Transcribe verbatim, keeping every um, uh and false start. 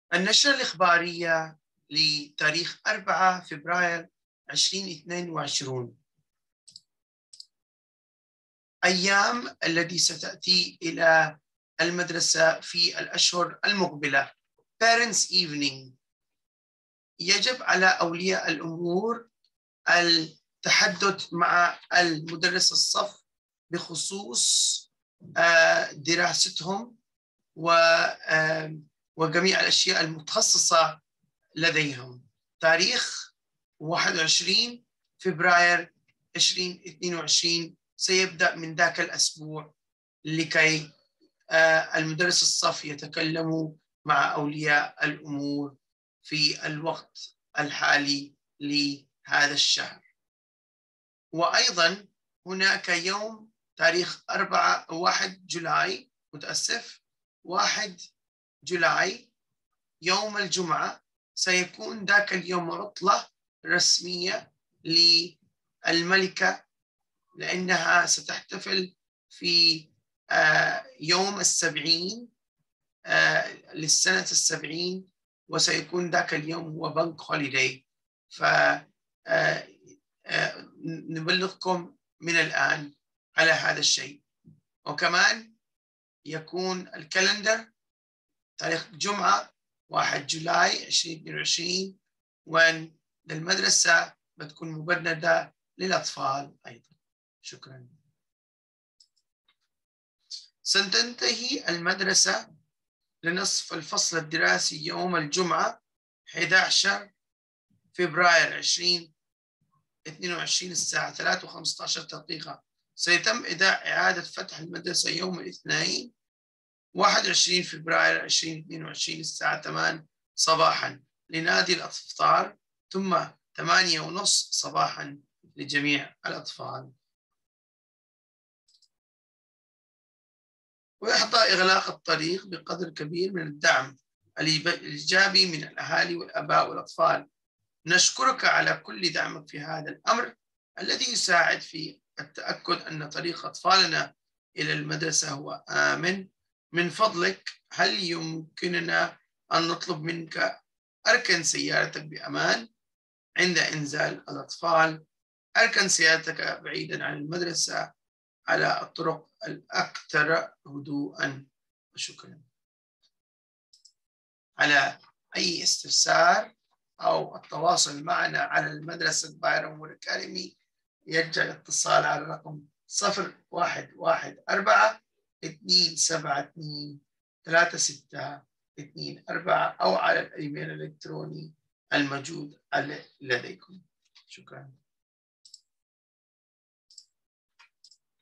النشرة الإخبارية لتاريخ أربعة فبراير ألفين واثنين وعشرين. أيام التي ستأتي إلى المدرسة في الأشهر المقبلة. Parents Evening. يجب على أولياء الأمور التحدث مع المدرس الصف بخصوص دراستهم وجميع الأشياء المتخصصة لديهم. تاريخ واحد وعشرين فبراير ألفين واثنين وعشرين سيبدأ من ذاك الأسبوع لكي المدرس الصف يتكلموا مع أولياء الأمور في الوقت الحالي لهذا الشهر. وأيضا هناك يوم تاريخ أربعة واحد جولاي متأسف واحد جولاي يوم الجمعة سيكون ذاك اليوم عطلة رسمية للملكة لأنها ستحتفل في يوم السبعين للسنة السبعين وسيكون ذاك اليوم هو بنك هوليداي. فنبلغكم من الآن على هذا الشيء. وكمان يكون الكالندر تاريخ جمعة واحد جولاي ألفين واثنين وعشرين وأن المدرسة بتكون مبندة للأطفال أيضا. شكرا. ستنتهي المدرسة لنصف الفصل الدراسي يوم الجمعة أحد عشر فبراير ألفين واثنين وعشرين الساعة ثلاثة وخمسة عشر دقيقة. سيتم إذاعة إعادة فتح المدرسة يوم الاثنين واحد وعشرين فبراير ألفين واثنين وعشرين الساعة ثمانية صباحا لنادي الأطفال ثم ثمانية ونصف صباحا لجميع الأطفال. ويحظى إغلاق الطريق بقدر كبير من الدعم الإيجابي من الأهالي والآباء والأطفال. نشكرك على كل دعمك في هذا الأمر الذي يساعد في التأكد أن طريق أطفالنا إلى المدرسة هو آمن. من فضلك هل يمكننا أن نطلب منك أركن سيارتك بأمان عند إنزال الأطفال؟ أركن سيارتك بعيدا عن المدرسة على الطرق الأكثر هدوءا. وشكرا. على أي استفسار أو التواصل معنا على المدرسة بايرن وود أكاديمي يرجى الاتصال على الرقم صفر واحد واحد أربعة اثنين سبعة اثنين ثلاثة ستة اثنين أربعة أو على الإيميل الإلكتروني الموجود لديكم. شكرا.